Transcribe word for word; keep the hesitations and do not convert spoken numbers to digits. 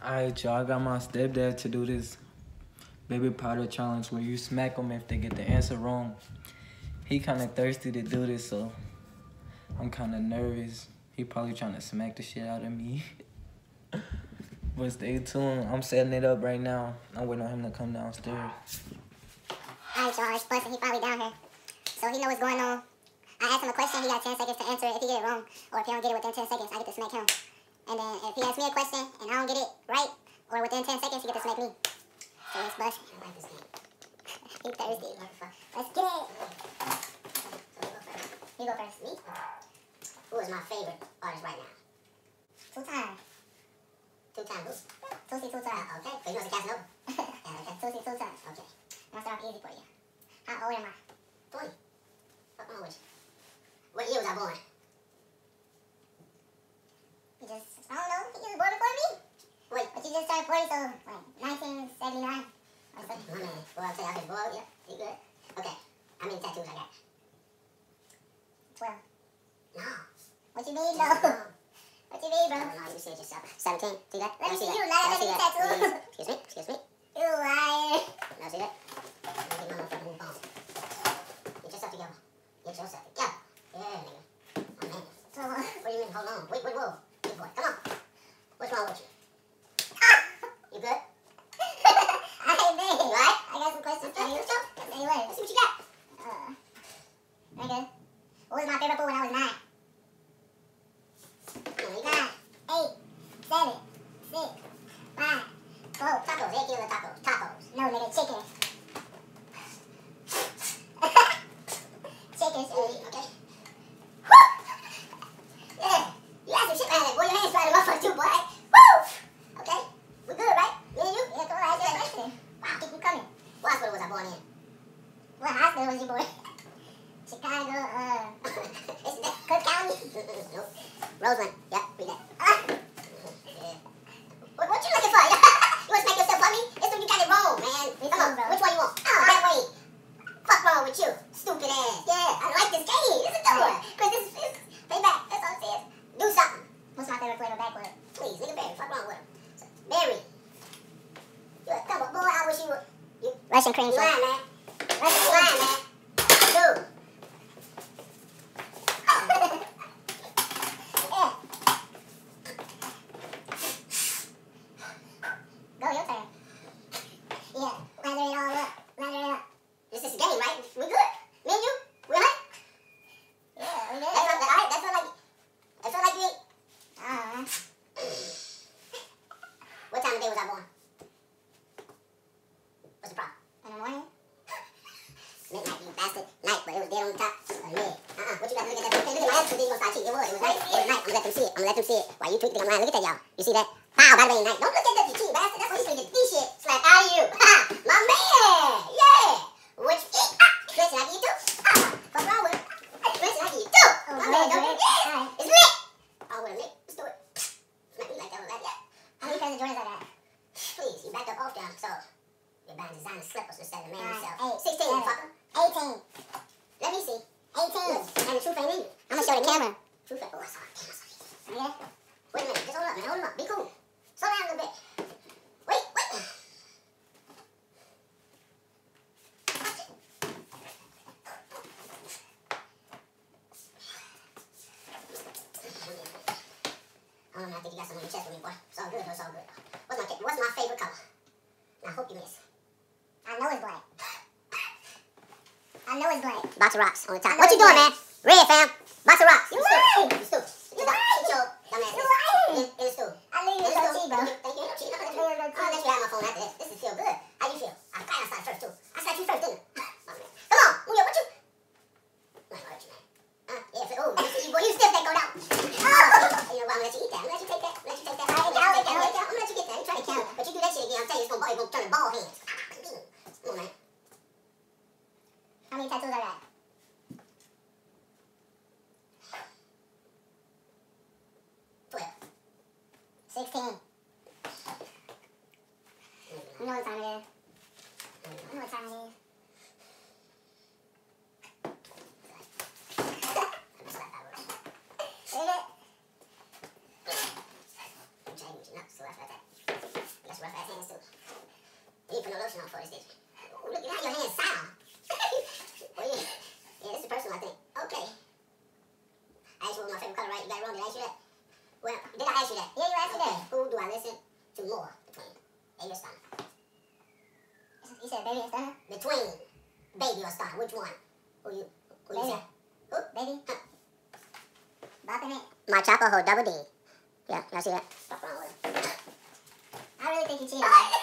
Alright, y'all, I got my stepdad to do this baby powder challenge where you smack them if they get the answer wrong. He kind of thirsty to do this, so I'm kind of nervous. He probably trying to smack the shit out of me. But stay tuned. I'm setting it up right now. I'm waiting on him to come downstairs. Alright, y'all, it's Bustin'. He probably down here. So he know what's going on. I asked him a question. He got ten seconds to answer it. If he get it wrong, or if he don't get it within ten seconds, I get to smack him. And then if he asks me a question and I don't get it right, or within ten seconds, he get to smack me. So it's Bustin'. I like this game. He thirsty. Let's get it. You go first. Me? Who is my favorite artist right now? Two times. Two times who? Tusi two times. Uh, okay. So you know it's a Casanova? Yeah, okay. Tusi two times. Okay. I'm gonna start off easy for you. How old am I? twenty. What's wrong with you? What year was I born? You just, I don't know. You was born before me. Wait. But you just turned forty, so like nineteen seventy-nine. Or something. My man. Boy, I'll tell you, I said, boy, yeah, you good? Okay. How many tattoos I got? twelve. No. What you mean, though? No. What you mean, bro? No, no, you see it yourself. seventeen. See that? Let me see that. you. Not that many tattoos. Excuse me. Excuse me. You liar. Now see that? Let me get my motherfucking move on. Get yourself together. Get yourself together. Yeah, nigga. Oh, man. So, uh, What do you mean? Hold on. Wait, wait, whoa. Good boy. Come on. What's wrong with you? You good? I ain't bad. You alright? I got some questions for you. Let's go. Say what? Let's see what you got. Uh, nigga, what was my favorite food when I was nine? Come on, you got Nine, eight, seven, six, five, four. tacos. Eight kilo tacos. Tacos. No, nigga, chicken. Chicken, shit. Okay. Yeah. You got some shit behind that, boy. Your hands right in my front too, boy. Woo! Okay. We good, right? Me and you? Yeah, come on, ask me a question. Wow. Keep you coming. What hospital was I born in? What hospital was you born? Chicago, uh, It's that. Cook County? Nope. Roseland. Yep, read that. Uh, Yeah. What, what you looking for? You want to make yourself funny? This one you got it wrong, man. Which Come on, one, bro? which one you want? Oh, that way. Fuck wrong with you, stupid ass. Yeah, I like this game. This is a good one. Cause this is this, payback. That's all it says. Do something. what's my favorite flavor backwood? Please, nigga Barry. Fuck wrong with him. So, Barry. You a come on, boy. I wish you would. You Russian cream you cheese. lying, man. Russian, you lying, man. Dude. Yeah. Go, your turn. Yeah, lather it all up. Lather it up. This is a game, right? We good? Me and you? We alright? Yeah, we That's good. not alright. That's not like. That's not like you. Uh, What time of day was I born? What's the problem? in the morning? Midnight, you bastard. Night, but it was dead on the top. Oh, yeah. Uh-uh. What you got to look at that? Okay, look at my ass because then you gonna start cheating. It was. It was night. It was night. I'm gonna let them see it. I'm gonna let them see it. Why you tweak think I'm lying? Look at that, y'all. You see that? Pow, by the way, night. Don't look at that, you cheating bastard. That's why you finna get this shit slapped out of you. Ha! My man! Yeah! What you eat? Ah! Listen, I can eat too. Ah! What's wrong with it? Listen, I can eat too. Oh, My good, man, don't good. do this. Alright. It's lit. Oh, what a lick. Let's do it. Smack me like that was that. Yeah. How many pairs of Jordans I got? Please, you backed up off down. So, you're buying designer slippers instead of the man Nine, himself. eight, sixteen, seven. fucker. eighteen. Let me see. eighteen. And the truth ain't in you. I'm gonna show the camera. Truth ain't. Oh, I saw it. Damn, I saw it. Yeah? Wait a minute. Just hold up, man. Hold him up. Be cool. Slow down a little bit. Wait, wait. I don't know. I think you got something on your chest with me, boy. It's all good. It's all good. What's my what's my favorite color? Now, I hope you miss. I know it's black. I know it's black. Box of rocks on the top. I know What you it's doing, black. man? Red, fam. Box of rocks. You stupid. lying. You stupid. You dumb- lying. Sit your dumb ass You in- lying. In, in the stool. I knew you In was the gonna stool. cheat, bro. Thank you. Thank you. I'll let I knew you, you was gonna I'll let cheat. you have my phone after this. This is feel good. How you feel? I kind of started first, too. I slapped you first, didn't I? My man. Come on. Muya, what you? I'm gonna hurt you, man. Huh? Yeah, if it, oh, you, see, boy, you stiff that go down. Oh, you know what? I'm gonna let you eat that. I'm gonna let you take that. I'm gonna let you take that. I'm gonna let you take that. I'm gonna let you get that. You try to count. But you do that shit again, I'm telling you, it's gonna, it's gonna turn to ball hands. Come on, man. How many tattoos I got? twelve. sixteen. You know what time it is. You know what time it is. Is it? I'm trying to get you nuts, so that's like that. personal for this. Ooh, look at how your hands sound. Oh, yeah. Yeah, this is personal, I think. Okay. I asked you what was my favorite color, right? You got it wrong. Did I ask you that? Well, did I ask you that? Yeah, you asked me okay. that. Who do I listen to more between Baby or Stunner? You said Baby or Stunner? Between Baby or Stunner, which one? Who you? Who you Baby. say? Who? Baby. Huh. Bopping it. My chopper hold double D. Yeah, y'all see that? Stop wrong with it. I really think you cheated.